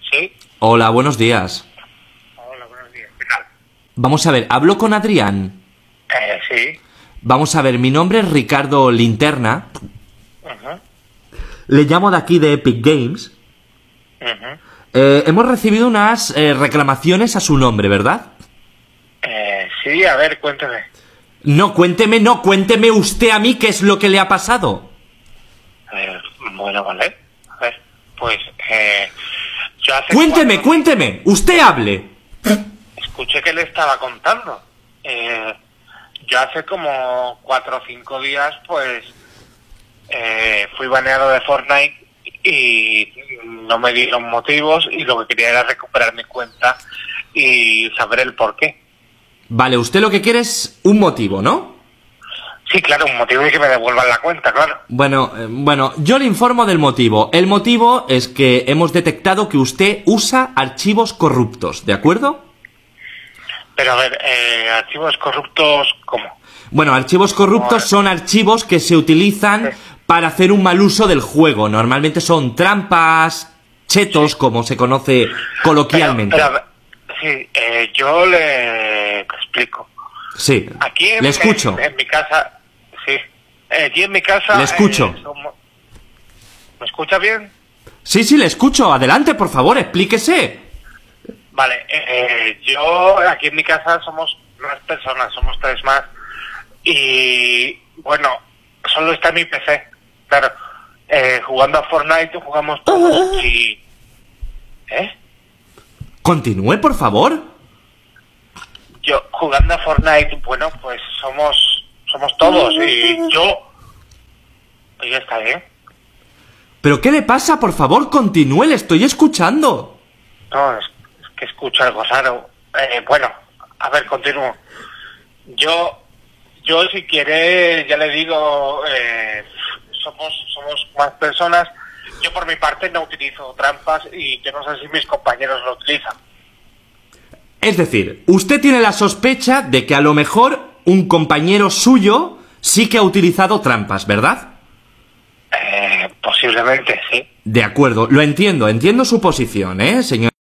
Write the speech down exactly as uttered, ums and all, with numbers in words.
Sí. Hola, buenos días. Hola, buenos días. ¿Qué tal? Vamos a ver, hablo con Adrián. Eh, sí. Vamos a ver, mi nombre es Ricardo Linterna. Ajá. Le llamo de aquí de Epic Games. Ajá. Eh, hemos recibido unas eh, reclamaciones a su nombre, ¿verdad? Eh, sí, a ver, cuéntame. No, cuénteme, no, cuénteme usted a mí qué es lo que le ha pasado. Eh, bueno, vale. A ver, pues, eh... yo hace Cuénteme, cuatro- cuénteme, usted hable. Escuché que le estaba contando. Eh, yo hace como cuatro o cinco días, pues, eh, fui baneado de Fortnite y no me dieron motivos y lo que quería era recuperar mi cuenta y saber el por qué. Vale, usted lo que quiere es un motivo, ¿no? Sí, claro, un motivo es que me devuelvan la cuenta, claro. Bueno, eh, bueno, yo le informo del motivo. El motivo es que hemos detectado que usted usa archivos corruptos, ¿de acuerdo? Pero a ver, eh, archivos corruptos, ¿cómo? Bueno, archivos corruptos son archivos que se utilizan Sí. para hacer un mal uso del juego. Normalmente son trampas, chetos, como se conoce coloquialmente. Pero, pero, sí, eh, yo le explico. Sí, Aquí en, le escucho. en, en mi casa, sí, eh, aquí en mi casa... Le escucho. eh, somos- ¿Me escucha bien? Sí, sí, le escucho. Adelante, por favor, explíquese. Vale, eh, yo aquí en mi casa somos más personas, somos tres más. Y bueno, solo está mi P C. Claro, eh, jugando a Fortnite jugamos todos y... ¿Eh? Continúe, por favor. Yo jugando a Fortnite, bueno, pues somos somos todos y yo... Y ya está bien. ¿Pero qué le pasa? Por favor, continúe, le estoy escuchando. No, es, es que escucho algo raro. Eh, bueno, a ver, continúo. Yo, yo si quiere, ya le digo, eh, somos somos más personas. Yo por mi parte no utilizo trampas y yo no sé si mis compañeros lo utilizan. Es decir, usted tiene la sospecha de que a lo mejor un compañero suyo sí que ha utilizado trampas, ¿verdad? Eh, posiblemente, sí. De acuerdo, lo entiendo, entiendo su posición, ¿eh, señor?